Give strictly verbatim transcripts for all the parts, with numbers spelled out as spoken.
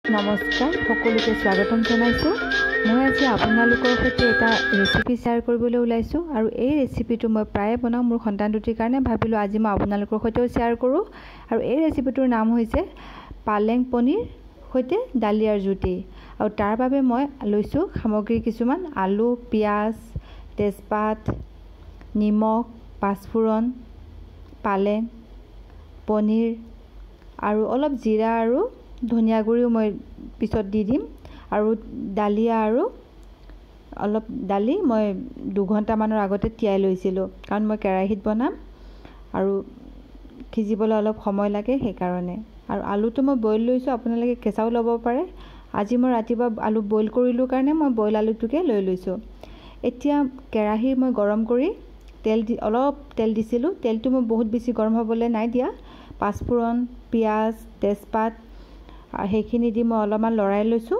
নমস্কাৰ সকলোকে স্বাগতম জনাইছোঁ। মই আজি আপোনালোকৰ সৈতে এটা ৰেচিপি শ্বেয়াৰ কৰিবলৈ ওলাইছোঁ আৰু এই ৰেচিপিটো মই প্ৰায়ে বনাওঁ মোৰ সন্তান দুটিৰ কাৰণে। ভাবিলোঁ আজি মই আপোনালোকৰ সৈতেও শ্বেয়াৰ কৰোঁ। আৰু এই ৰেচিপিটোৰ নাম হৈছে পালেং পনীৰ সৈতে ডালিয়াৰ জুতি। আৰু তাৰ বাবে মই লৈছোঁ সামগ্ৰী কিছুমান: আলু, পিঁয়াজ, তেজপাত, নিমখ, পাঁচফোৰণ, পালেং, পনীৰ আৰু অলপ জিৰা আৰু ধনিয়া গুড়িও মই পিছত দি দিম। আৰু ডালিয়া আৰু অলপ দালি মই দুঘণ্টামানৰ আগতে তিয়াই লৈছিলোঁ, কাৰণ মই কেৰাহীত বনাম আৰু সিজিবলৈ অলপ সময় লাগে সেইকাৰণে। আৰু আলুটো মই বইল লৈছোঁ, আপোনালোকে কেঁচাও ল'ব পাৰে। আজি মই ৰাতিপুৱা আলু বইল কৰিলোঁ কাৰণে মই বইল আলুটোকে লৈ লৈছোঁ। এতিয়া কেৰাহী মই গৰম কৰি তেল দি অলপ তেল দিছিলোঁ। তেলটো মই বহুত বেছি গৰম হ'বলৈ নাই দিয়া। পাঁচফোৰণ, পিঁয়াজ, তেজপাত সেইখিনি দি মই অলপমান লৰাই লৈছোঁ।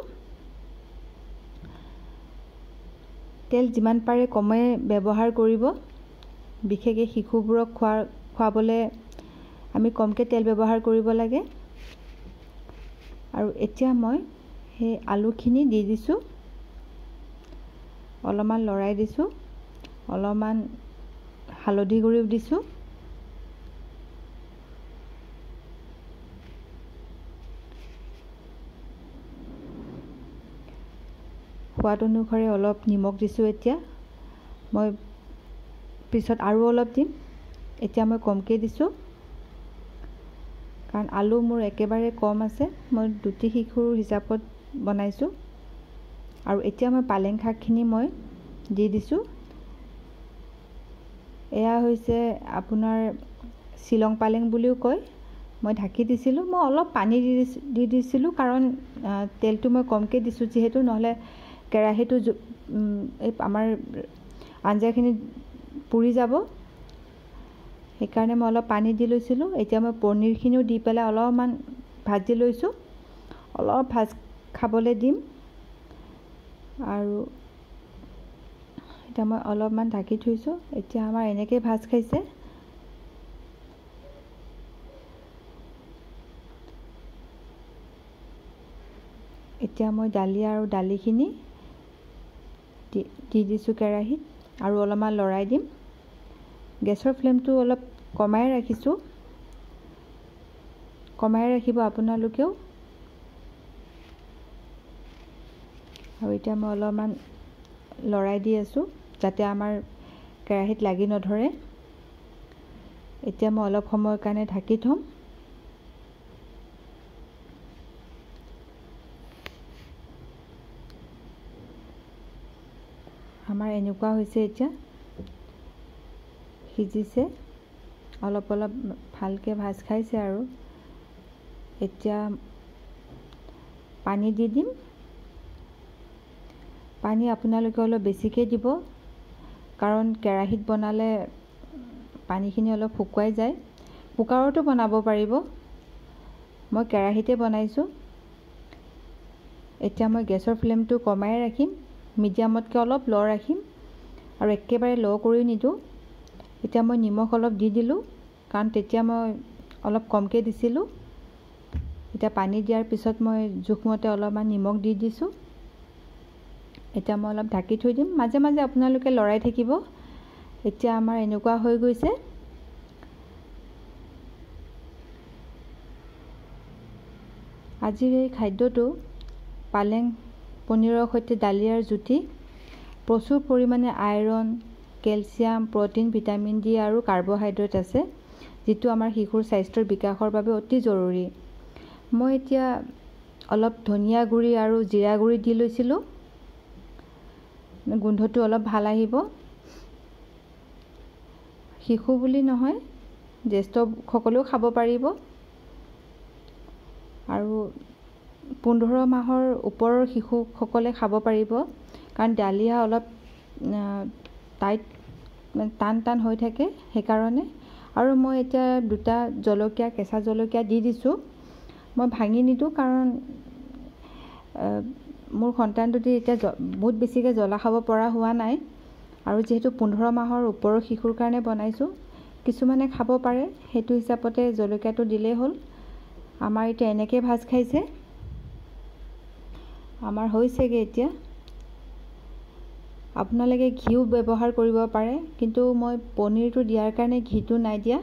তেল যিমান পাৰে কমে ব্যৱহাৰ কৰিব, বিশেষকৈ শিশুবোৰক খোৱাৰ খুৱাবলৈ আমি কমকৈ তেল ব্যৱহাৰ কৰিব লাগে। আৰু এতিয়া মই সেই আলুখিনি দি দিছোঁ, অলপমান লৰাই দিছোঁ, অলপমান হালধি গুড়িও দিছোঁ। সোৱাদ অনুসৰি অলপ নিমখ দিছোঁ। এতিয়া মই পিছত আৰু অলপ দিম, এতিয়া মই কমকৈ দিছোঁ কাৰণ আলু মোৰ একেবাৰে কম আছে। মই দুটি শিশুৰ হিচাপত বনাইছোঁ। আৰু এতিয়া মই পালেং শাকখিনি মই দি দিছোঁ। এয়া হৈছে আপোনাৰ শ্বিলং পালেং বুলিও কয়। মই ঢাকি দিছিলোঁ। মই অলপ পানী দি দি দিছিলোঁ কাৰণ তেলটো মই কমকৈ দিছোঁ যিহেতু, নহ'লে কেৰাহীটো এই আমাৰ আঞ্জাখিনি পুৰি যাব, সেইকাৰণে মই অলপ পানী দি লৈছিলোঁ। এতিয়া মই পনীৰখিনিও দি পেলাই অলপমান ভাজি লৈছোঁ। অলপ ভাজ খাবলৈ দিম। আৰু এতিয়া মই অলপমান ঢাকি থৈছোঁ। এতিয়া আমাৰ এনেকৈ ভাজ খাইছে। এতিয়া মই ডালিয়া আৰু দালিখিনি দি দিছোঁ কেৰাহীত আৰু অলপমান লৰাই দিম। গেছৰ ফ্লেমটো অলপ কমাই ৰাখিছোঁ, কমাই ৰাখিব আপোনালোকেও। আৰু এতিয়া মই অলপমান লৰাই দি আছোঁ যাতে আমাৰ কেৰাহীত লাগি নধৰে। এতিয়া মই অলপ সময়ৰ কাৰণে ঢাকি থ'ম। আমাৰ এনেকুৱা হৈছে, এতিয়া সিজিছে, অলপ অলপ ভালকৈ ভাজ খাইছে। আৰু এতিয়া পানী দি দিম। পানী আপোনালোকে অলপ বেছিকৈ দিব, কাৰণ কেৰাহীত বনালে পানীখিনি অলপ শুকুৱাই যায়। কুকাৰতো বনাব পাৰিব, মই কেৰাহীতে বনাইছোঁ। এতিয়া মই গেছৰ ফ্লেমটো কমাই ৰাখিম, মিডিয়ামতকৈ অলপ ল' ৰাখিম আৰু একেবাৰে ল' কৰি নিদিওঁ। এতিয়া মই নিমখ অলপ দি দিলোঁ, কাৰণ তেতিয়া মই অলপ কমকৈ দিছিলোঁ। এতিয়া পানী দিয়াৰ পিছত মই জোখমতে অলপমান নিমখ দি দিছোঁ। এতিয়া মই অলপ ঢাকি থৈ দিম, মাজে মাজে আপোনালোকে লৰাই থাকিব। এতিয়া আমাৰ এনেকুৱা হৈ গৈছে। আজিৰ এই খাদ্যটো পালেং পনীৰৰ সৈতে ডালিয়াৰ জুতি। প্ৰচুৰ পৰিমাণে iron, calcium, protein, vitamin D আৰু কাৰ্বহাইড্ৰেট আছে, যিটো আমাৰ শিশুৰ স্বাস্থ্যৰ বিকাশৰ বাবে অতি জৰুৰী। মই এতিয়া অলপ ধনিয়া গুড়ি আৰু জিৰা গুড়ি দি লৈছিলোঁ, গোন্ধটো অলপ ভাল আহিব। শিশু বুলি নহয়, জ্যেষ্ঠসকলেও খাব পাৰিব। আৰু পোন্ধৰ মাহৰ ওপৰৰ শিশুসকলে খাব পাৰিব, কাৰণ ডালিয়া অলপ টাইট টান টান হৈ থাকে সেইকাৰণে। আৰু মই এতিয়া দুটা জলকীয়া, কেঁচা জলকীয়া দি দিছোঁ। মই ভাঙি নিদিওঁ, কাৰণ মোৰ সন্তান দুটি এতিয়া বহুত বেছিকৈ জ্বলা খাব পৰা হোৱা নাই। আৰু যিহেতু পোন্ধৰ মাহৰ ওপৰৰ শিশুৰ কাৰণে বনাইছোঁ, কিছুমানে খাব পাৰে, সেইটো হিচাপতে জলকীয়াটো দিলেই হ'ল। আমাৰ এতিয়া এনেকৈ ভাজ খাইছে। আমাৰ হৈছেগৈ এতিয়া। আপোনালোকে ঘিউ ব্যৱহাৰ কৰিব পাৰে, কিন্তু মই পনীৰটো দিয়াৰ কাৰণে ঘিটো নাই দিয়া।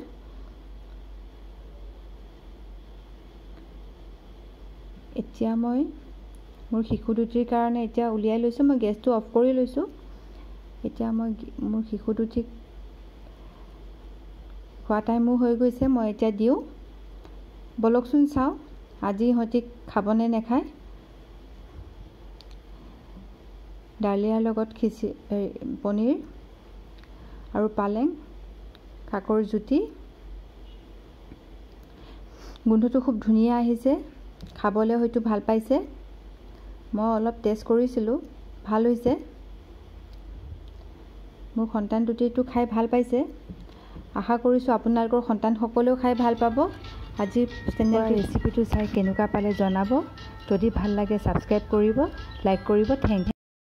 এতিয়া মই মোৰ শিশু দুটিৰ কাৰণে এতিয়া উলিয়াই লৈছোঁ। মই গেছটো অফ কৰি লৈছোঁ। এতিয়া মই মোৰ শিশু দুটিক খোৱা টাইমো হৈ গৈছে। মই এতিয়া দিওঁ। বলকচোন চাওঁ আজি ইহঁতি খাবনে নাখায়। ডালিয়াৰ লগত খিচি পনীৰ আৰু পালেং শাকৰ জুতি। গোন্ধটো খুব ধুনীয়া আহিছে। খাবলৈ হয়তো ভাল পাইছে। মই অলপ টেষ্ট কৰিছিলোঁ, ভাল হৈছে। মোৰ সন্তান দুটিটো খাই ভাল পাইছে। আশা কৰিছোঁ আপোনালোকৰ সন্তানসকলেও খাই ভাল পাব। আজিৰ চেনেলটোৰ ৰেচিপিটো চাই কেনেকুৱা পালে জনাব। যদি ভাল লাগে ছাবস্ক্ৰাইব কৰিব, লাইক কৰিব। Thank U.